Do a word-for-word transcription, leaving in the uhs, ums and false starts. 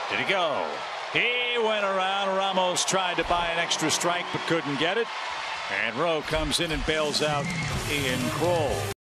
Did he go? He went around. Ramos tried to buy an extra strike but couldn't get it. And Roe comes in and bails out Ian Kroll.